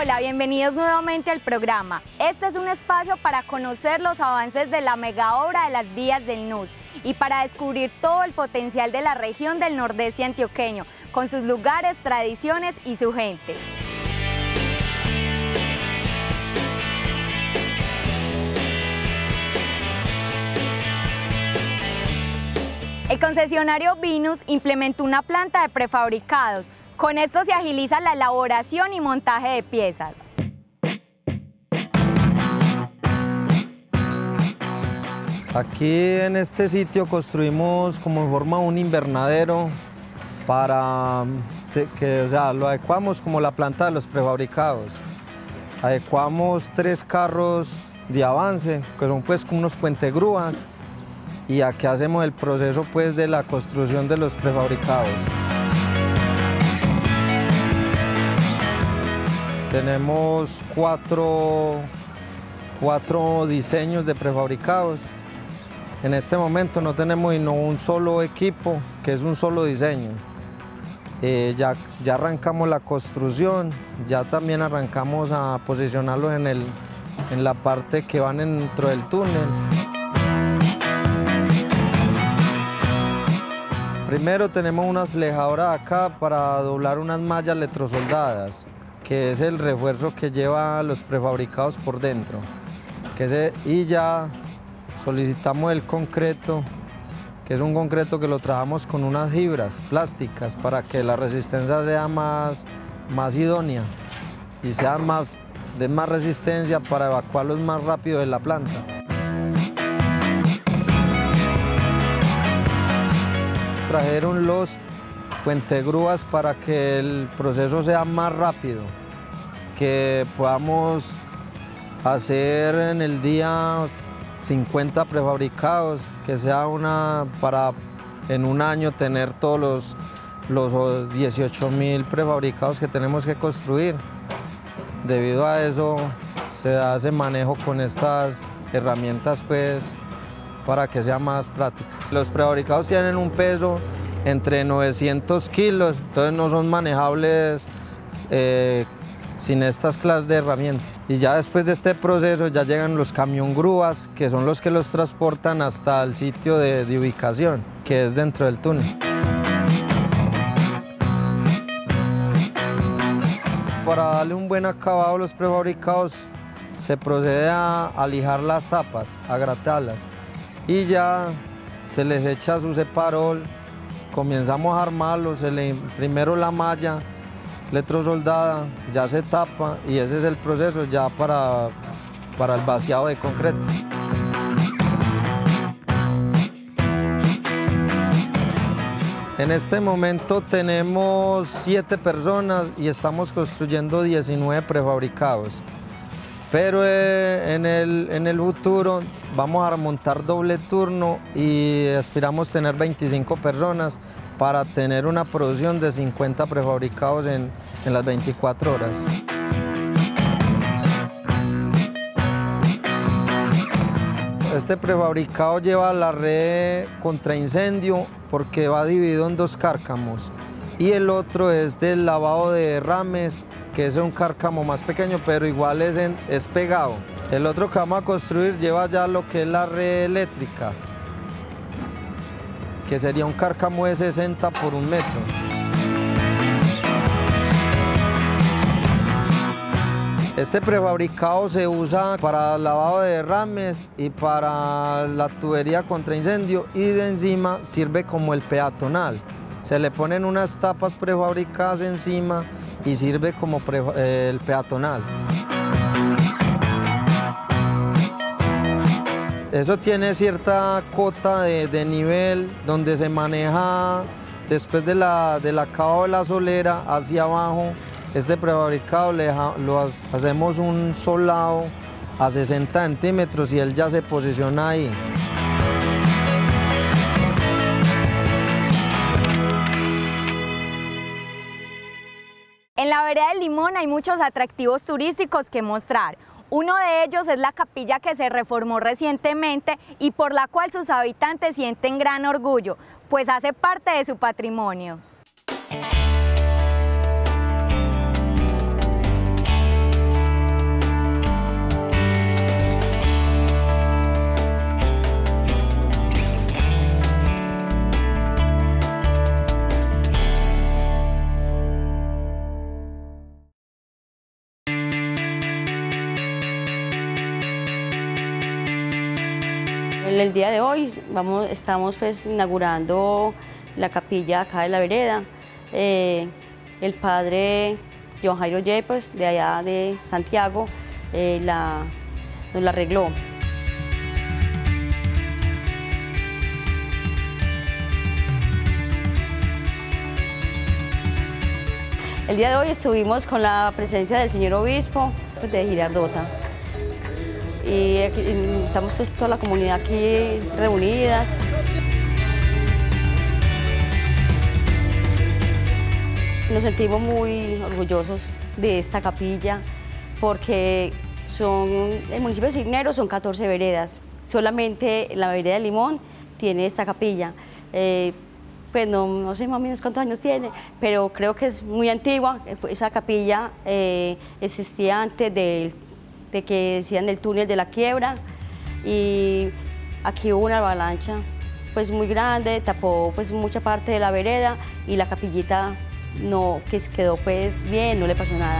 Hola, bienvenidos nuevamente al programa. Este es un espacio para conocer los avances de la mega obra de las vías del NUS y para descubrir todo el potencial de la región del Nordeste antioqueño, con sus lugares, tradiciones y su gente. El concesionario Vinus implementó una planta de prefabricados. Con esto se agiliza la elaboración y montaje de piezas. Aquí en este sitio construimos como en forma un invernadero para que lo adecuamos como la planta de los prefabricados. Adecuamos 3 carros de avance, que son pues como unos puentegrúas, y aquí hacemos el proceso pues de la construcción de los prefabricados. Tenemos cuatro diseños de prefabricados. En este momento no tenemos sino un solo equipo, que es un solo diseño. Ya arrancamos la construcción, ya también arrancamos a posicionarlos en la parte que van dentro del túnel. Primero tenemos una flejadora acá para doblar unas mallas electrosoldadas, que es el refuerzo que lleva los prefabricados por dentro. Y ya solicitamos el concreto, que es un concreto que lo trabajamos con unas fibras plásticas para que la resistencia sea más idónea y sea de más resistencia para evacuarlos más rápido de la planta. Trajeron los puentegrúas para que el proceso sea más rápido, que podamos hacer en el día 50 prefabricados, que sea para en un año tener todos los 18.000 prefabricados que tenemos que construir. Debido a eso se da ese manejo con estas herramientas pues para que sea más práctico. Los prefabricados tienen un peso entre 900 kilos, entonces no son manejables sin estas clases de herramientas. Y ya después de este proceso ya llegan los camión grúas, que son los que los transportan hasta el sitio de ubicación, que es dentro del túnel. Para darle un buen acabado a los prefabricados se procede a lijar las tapas, a gratarlas, y ya se les echa su separol, comenzamos a armarlos, primero la malla electrosoldada, ya se tapa y ese es el proceso ya para el vaciado de concreto. En este momento tenemos 7 personas y estamos construyendo 19 prefabricados. Pero en el futuro vamos a montar doble turno y aspiramos tener 25 personas para tener una producción de 50 prefabricados en las 24 horas. Este prefabricado lleva la red contra incendio porque va dividido en 2 cárcamos y el otro es del lavado de derrames, que es un cárcamo más pequeño, pero igual es pegado. El otro que vamos a construir lleva ya lo que es la red eléctrica, que sería un cárcamo de 60 por 1 metro. Este prefabricado se usa para lavado de derrames y para la tubería contra incendio, y de encima sirve como el peatonal. Se le ponen unas tapas prefabricadas encima y sirve como el peatonal. Eso tiene cierta cota de nivel donde se maneja después del acabado de la solera hacia abajo. Este prefabricado lo hacemos un solado a 60 centímetros y él ya se posiciona ahí. En la vereda del Limón hay muchos atractivos turísticos que mostrar. Uno de ellos es la capilla que se reformó recientemente y por la cual sus habitantes sienten gran orgullo, pues hace parte de su patrimonio. El día de hoy estamos pues inaugurando la capilla acá de la vereda. El padre John Jairo Yepes, de allá de Santiago, nos la arregló. El día de hoy estuvimos con la presencia del señor obispo de Girardota. Y aquí, estamos pues toda la comunidad aquí reunidas. Nos sentimos muy orgullosos de esta capilla porque el municipio de Cisneros son 14 veredas. Solamente la vereda de Limón tiene esta capilla. Pues no sé más o menos cuántos años tiene, pero creo que es muy antigua. Esa capilla existía antes de que decían el túnel de la quiebra, y aquí hubo una avalancha pues muy grande, tapó pues mucha parte de la vereda, y la capillita que quedó pues bien, no le pasó nada.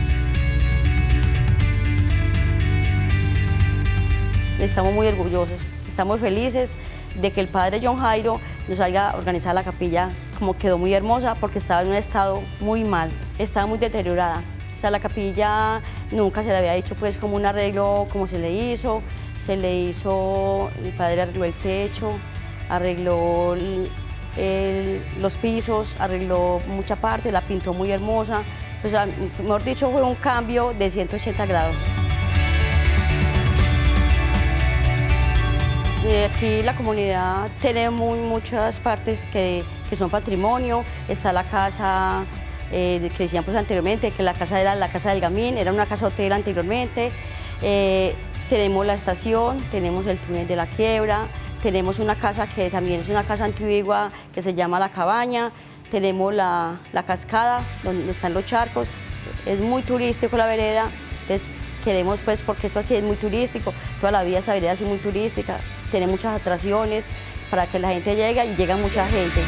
Estamos muy orgullosos, estamos felices de que el padre John Jairo nos haya organizado la capilla, como quedó muy hermosa, porque estaba en un estado muy mal, estaba muy deteriorada. O sea, la capilla nunca se le había hecho pues como un arreglo como se le hizo, el padre arregló el techo, arregló los pisos, arregló mucha parte, la pintó muy hermosa. O sea, mejor dicho, fue un cambio de 180 grados. Aquí la comunidad tiene muchas partes que son patrimonio. Está la casa que decían pues anteriormente, que la casa era la casa del Gamín, era una casa hotel anteriormente. Tenemos la estación, tenemos el túnel de la quiebra, tenemos una casa que también es una casa antigua que se llama La Cabaña, tenemos la cascada donde están los charcos. Es muy turístico la vereda, entonces queremos pues, porque esto así es muy turístico, toda la vida esa vereda es muy turística, tiene muchas atracciones para que la gente llegue, y llega mucha gente.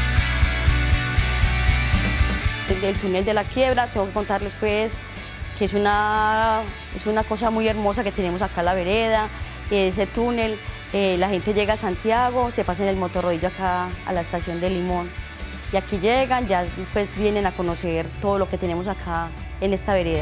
El túnel de la quiebra, tengo que contarles pues que es una cosa muy hermosa que tenemos acá en la vereda. Ese túnel, la gente llega a Santiago, se pasa en el motorrodillo acá a la estación de Limón, y aquí llegan, ya pues vienen a conocer todo lo que tenemos acá en esta vereda.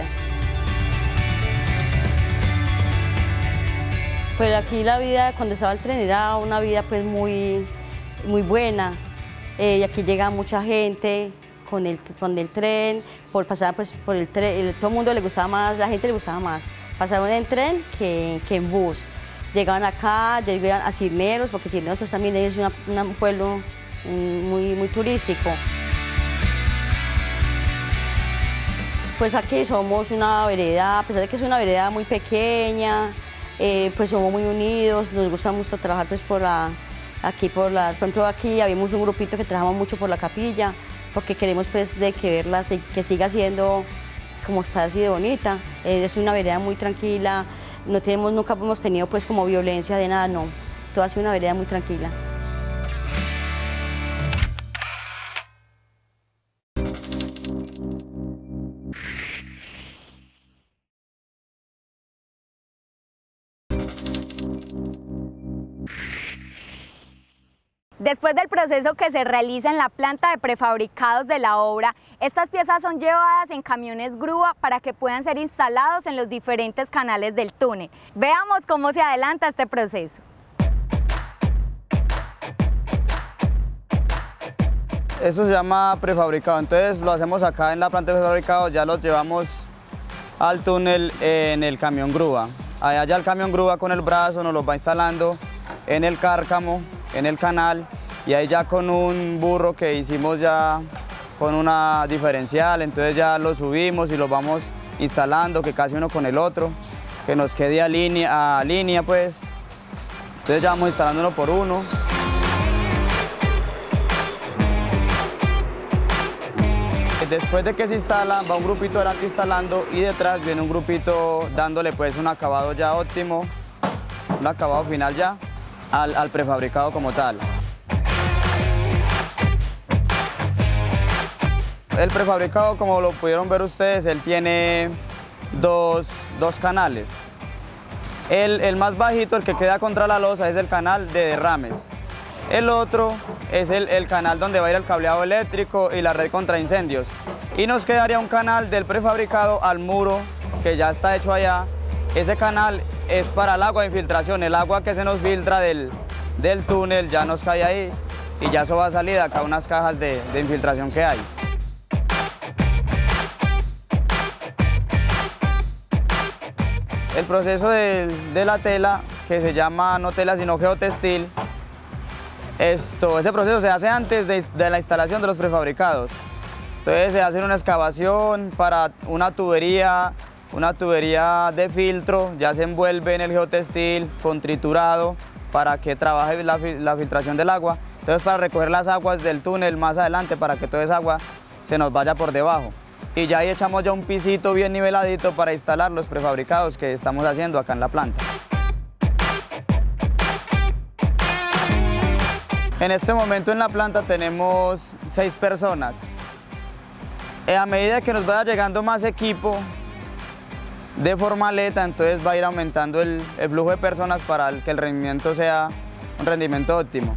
Pues aquí la vida, cuando estaba el tren, era una vida pues muy buena, y aquí llega mucha gente con el tren, pasar pues por el tren, todo el mundo le gustaba más, la gente le gustaba más pasar en tren que en bus. Llegaban acá, llegaban a Cisneros, porque Cisneros pues también es un pueblo muy turístico. Pues aquí somos una vereda, a pesar de que es una vereda muy pequeña, pues somos muy unidos, nos gusta mucho trabajar pues por ejemplo aquí habíamos un grupito que trabajamos mucho por la capilla, porque queremos pues que siga siendo como está, así de bonita. Es una vereda muy tranquila, nunca hemos tenido pues como violencia de nada, no, todo ha sido una vereda muy tranquila. Después del proceso que se realiza en la planta de prefabricados de la obra, estas piezas son llevadas en camiones grúa para que puedan ser instalados en los diferentes canales del túnel. Veamos cómo se adelanta este proceso. Eso se llama prefabricado, entonces lo hacemos acá en la planta de prefabricado, ya los llevamos al túnel en el camión grúa. Allá ya el camión grúa con el brazo nos los va instalando en el cárcamo, en el canal, y ahí ya con un burro que hicimos ya con una diferencial, entonces ya lo subimos y los vamos instalando, que casi uno con el otro, que nos quede a línea pues. Entonces ya vamos instalando uno por uno. Después de que se instala, va un grupito delante instalando, y detrás viene un grupito dándole pues un acabado ya óptimo, un acabado final ya al prefabricado como tal. El prefabricado, como lo pudieron ver ustedes, él tiene dos canales. El más bajito, el que queda contra la losa, es el canal de derrames. El otro es el canal donde va a ir el cableado eléctrico y la red contra incendios. Y nos quedaría un canal del prefabricado al muro, que ya está hecho allá. Ese canal es para el agua de infiltración, el agua que se nos filtra del túnel ya nos cae ahí y ya eso va a salir de acá unas cajas de infiltración que hay. El proceso de la tela, que se llama no tela sino geotextil, ese proceso se hace antes de la instalación de los prefabricados. Entonces se hace una excavación para una tubería de filtro, ya se envuelve en el geotextil con triturado para que trabaje la filtración del agua. Entonces para recoger las aguas del túnel más adelante para que toda esa agua se nos vaya por debajo. Y ya ahí echamos ya un pisito bien niveladito para instalar los prefabricados que estamos haciendo acá en la planta. En este momento en la planta tenemos 6 personas. A medida que nos vaya llegando más equipo de formaleta, entonces va a ir aumentando el flujo de personas para que el rendimiento sea un rendimiento óptimo.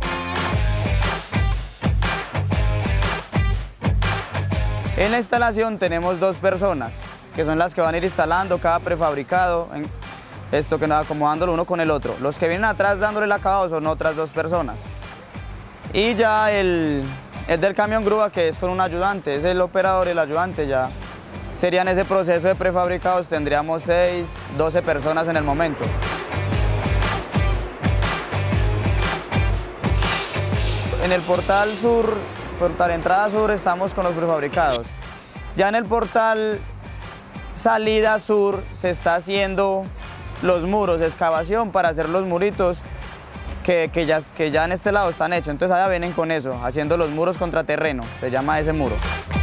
En la instalación tenemos 2 personas, que son las que van a ir instalando cada prefabricado, que nos acomodándolo uno con el otro. Los que vienen atrás dándole el acabado son otras 2 personas. Y ya el del camión grúa, que es con un ayudante, es el operador y el ayudante, ya serían ese proceso de prefabricados, tendríamos 6, 12 personas en el momento. En el portal sur, portal entrada sur, estamos con los prefabricados. Ya en el portal salida sur se está haciendo los muros de excavación para hacer los muritos que ya en este lado están hechos. Entonces allá vienen con eso, haciendo los muros contra terreno, se llama ese muro.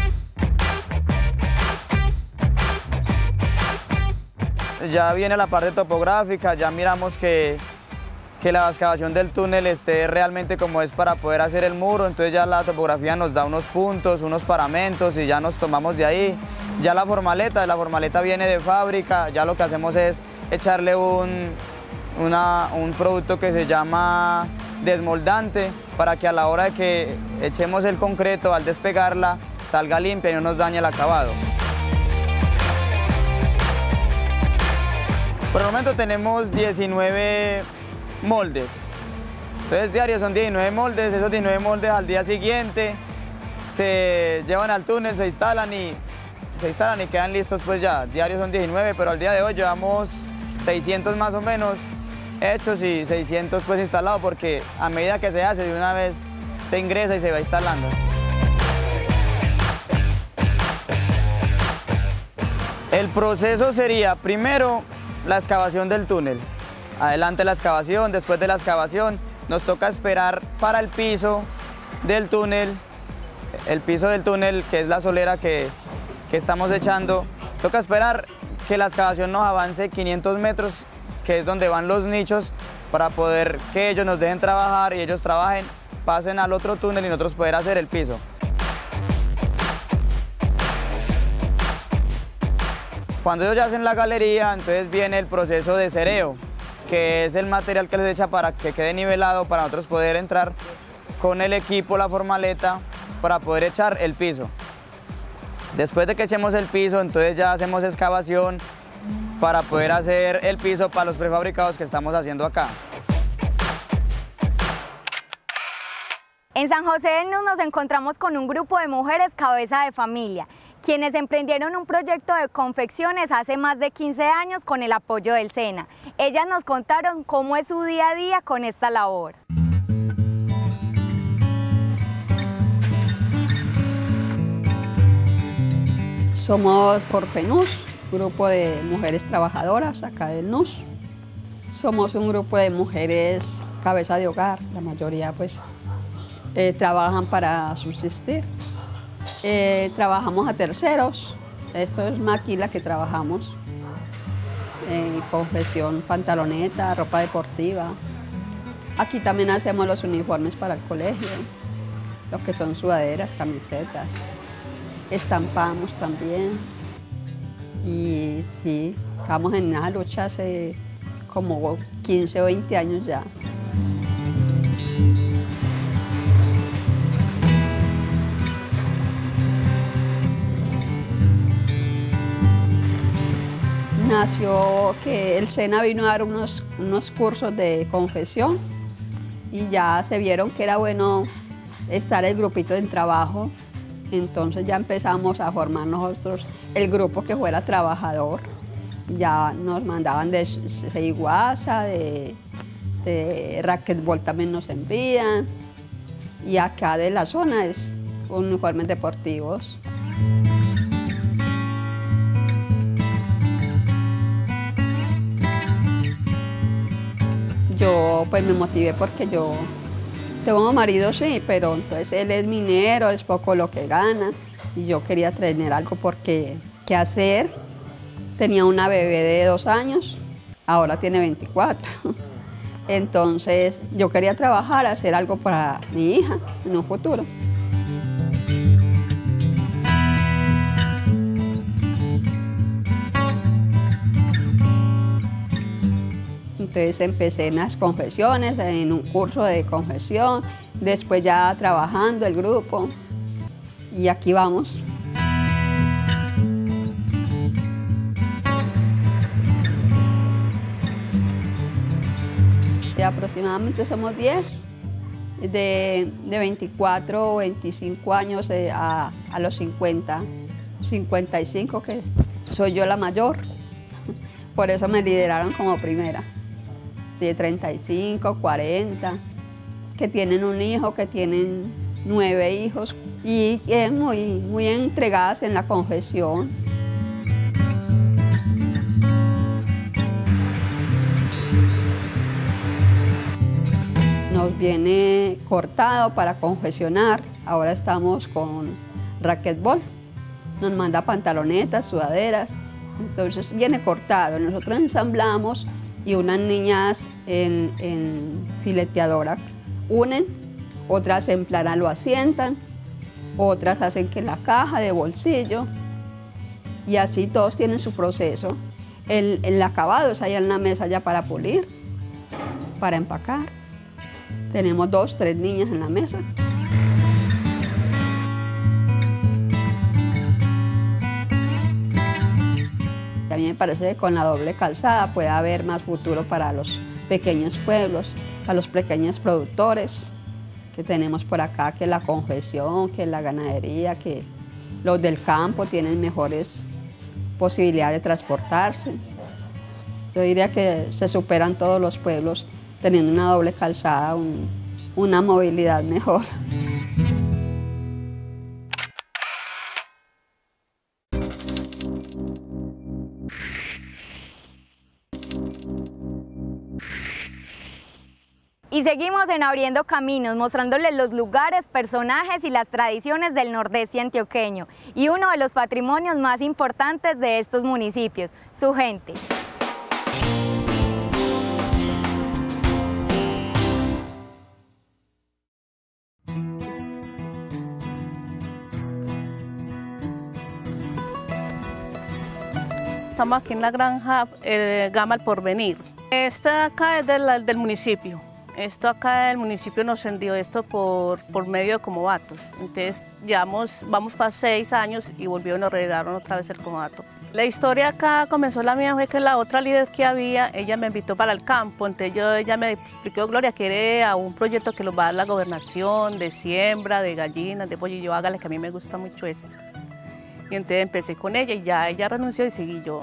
Ya viene la parte topográfica, ya miramos que la excavación del túnel esté realmente como es para poder hacer el muro, entonces ya la topografía nos da unos puntos, unos paramentos y ya nos tomamos de ahí. Ya la formaleta viene de fábrica, ya lo que hacemos es echarle un producto que se llama desmoldante para que a la hora de que echemos el concreto, al despegarla, salga limpia y no nos dañe el acabado. Por el momento tenemos 19 moldes, entonces diarios son 19 moldes, esos 19 moldes al día siguiente se llevan al túnel, se instalan y quedan listos pues ya. Diarios son 19, pero al día de hoy llevamos 600 más o menos hechos y 600 pues instalados, porque a medida que se hace de una vez se ingresa y se va instalando. El proceso sería primero la excavación del túnel. Adelante la excavación, después de la excavación nos toca esperar para el piso del túnel, que es la solera que estamos echando. Toca esperar que la excavación nos avance 500 metros, que es donde van los nichos, para poder que ellos nos dejen trabajar y ellos trabajen, pasen al otro túnel y nosotros poder hacer el piso. Cuando ellos ya hacen la galería, entonces viene el proceso de cereo, que es el material que les echa para que quede nivelado, para nosotros poder entrar con el equipo, la formaleta, para poder echar el piso. Después de que echemos el piso, entonces ya hacemos excavación para poder hacer el piso para los prefabricados que estamos haciendo acá. En San José del Nus nos encontramos con un grupo de mujeres cabeza de familia, quienes emprendieron un proyecto de confecciones hace más de 15 años con el apoyo del SENA. Ellas nos contaron cómo es su día a día con esta labor. Somos Corpenus, grupo de mujeres trabajadoras acá del NUS. Somos un grupo de mujeres cabeza de hogar, la mayoría pues trabajan para subsistir. Trabajamos a terceros, esto es maquila que trabajamos, confección, pantaloneta, ropa deportiva. Aquí también hacemos los uniformes para el colegio, los que son sudaderas, camisetas. Estampamos también y sí, estamos en una lucha hace como 15 o 20 años ya. Nació que el SENA vino a dar unos cursos de confesión y ya se vieron que era bueno estar el grupito en trabajo. Entonces ya empezamos a formar nosotros el grupo que fuera trabajador. Ya nos mandaban de Seiguasa, de racquetbol también nos envían. Y acá de la zona es uniformes deportivos. Yo pues me motivé porque yo tengo marido, sí, pero entonces él es minero, es poco lo que gana y yo quería tener algo porque qué hacer. Tenía una bebé de 2 años, ahora tiene 24. Entonces yo quería trabajar, hacer algo para mi hija en un futuro. Entonces empecé en las confesiones, en un curso de confesión, después ya trabajando el grupo y aquí vamos. Y aproximadamente somos 10, de 24 o 25 años a los 50, 55, que soy yo la mayor, por eso me lideraron como primera. De 35, 40, que tienen un hijo, que tienen 9 hijos y muy entregadas en la confesión. Nos viene cortado para confesionar, ahora estamos con racquetbol, nos manda pantalonetas, sudaderas, entonces viene cortado, nosotros ensamblamos y unas niñas en fileteadora unen, otras en plana lo asientan, otras hacen que la caja de bolsillo y así todos tienen su proceso. El acabado es allá en la mesa ya para pulir, para empacar. Tenemos 2, 3 niñas en la mesa. A mí me parece que con la doble calzada puede haber más futuro para los pequeños pueblos, para los pequeños productores que tenemos por acá, que la confesión, que la ganadería, que los del campo tienen mejores posibilidades de transportarse. Yo diría que se superan todos los pueblos teniendo una doble calzada, una movilidad mejor. Y seguimos en Abriendo Caminos, mostrándoles los lugares, personajes y las tradiciones del nordeste antioqueño y uno de los patrimonios más importantes de estos municipios, su gente. Estamos aquí en la granja Gama El Porvenir. Esta acá es del municipio. Esto acá el municipio nos envió esto por medio de comodatos. Entonces vamos para 6 años y volvieron a heredaron otra vez el comodato. La historia acá comenzó la mía, fue que la otra líder que había, ella me invitó para el campo. Entonces ella me explicó, Gloria, que era un proyecto que los va a dar la gobernación, de siembra, de gallinas, de pollo. Y yo, hágale, que a mí me gusta mucho esto. Y entonces empecé con ella y ya ella renunció y seguí yo.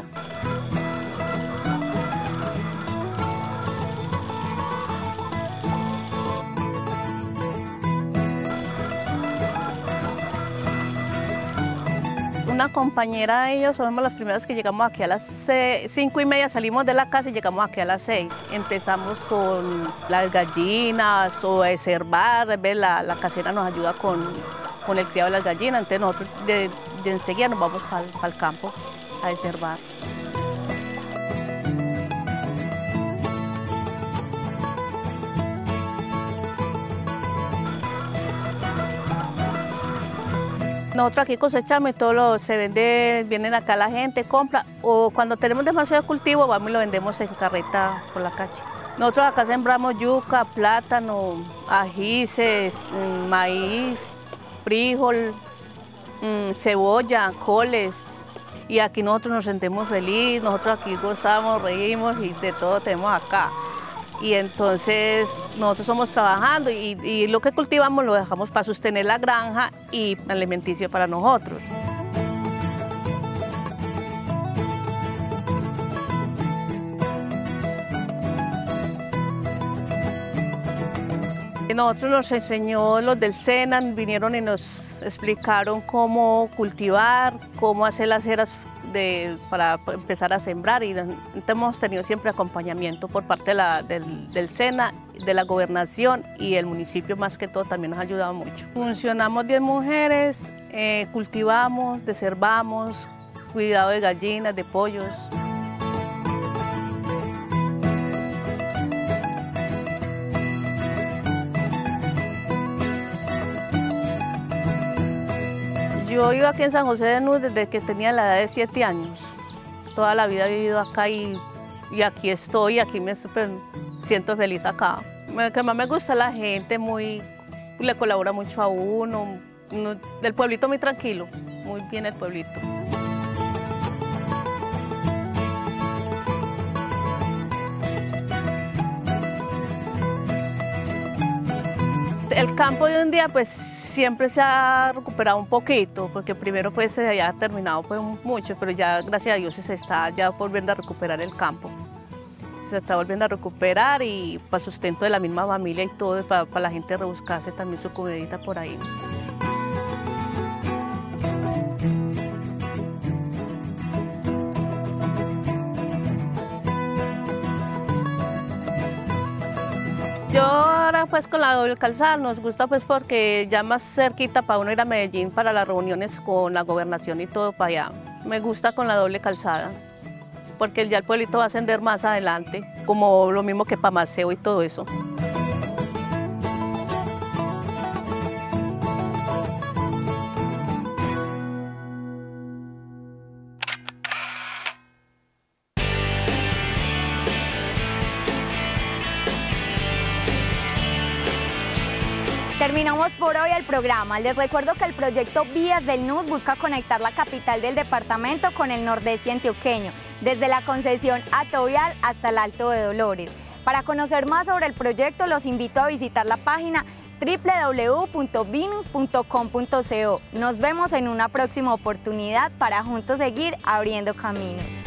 Una compañera de ellos, somos las primeras que llegamos aquí a las 5:30, salimos de la casa y llegamos aquí a las 6. Empezamos con las gallinas o a cervar, la casera nos ayuda con el criado de las gallinas, entonces nosotros de enseguida nos vamos para el campo a deservar. Nosotros aquí cosechamos y todo se vende, vienen acá la gente, compra, o cuando tenemos demasiado cultivo vamos y lo vendemos en carreta por la calle. Nosotros acá sembramos yuca, plátano, ajíes, maíz, frijol, cebolla, coles, y aquí nosotros nos sentimos felices, nosotros aquí gozamos, reímos y de todo tenemos acá. Y entonces nosotros somos trabajando y lo que cultivamos lo dejamos para sostener la granja y alimenticio para nosotros. Nosotros nos enseñó los del SENA, vinieron y nos explicaron cómo cultivar, cómo hacer las eras para empezar a sembrar, y hemos tenido siempre acompañamiento por parte del SENA, de la gobernación y el municipio más que todo también nos ha ayudado mucho. Funcionamos 10 mujeres, cultivamos, deservamos, cuidado de gallinas, de pollos. Yo vivo aquí en San José de Nuz desde que tenía la edad de 7 años. Toda la vida he vivido acá y aquí estoy, aquí me siento feliz acá. Lo que más me gusta es la gente, le colabora mucho a uno, del pueblito muy tranquilo, muy bien el pueblito. El campo de un día pues siempre se ha recuperado un poquito, porque primero pues se había terminado pues mucho, pero ya gracias a Dios se está ya volviendo a recuperar el campo. Se está volviendo a recuperar y para sustento de la misma familia y todo, para la gente rebuscarse también su comidita por ahí. Yo ahora pues con la doble calzada nos gusta pues porque ya más cerquita para uno ir a Medellín para las reuniones con la gobernación y todo para allá. Me gusta con la doble calzada porque ya el pueblito va a ascender más adelante, como lo mismo que Pamaseo y todo eso. Terminamos por hoy el programa. Les recuerdo que el proyecto Vías del NUS busca conectar la capital del departamento con el nordeste antioqueño, desde la concesión Atovial hasta el Alto de Dolores. Para conocer más sobre el proyecto, los invito a visitar la página www.vinus.com.co. Nos vemos en una próxima oportunidad para juntos seguir abriendo caminos.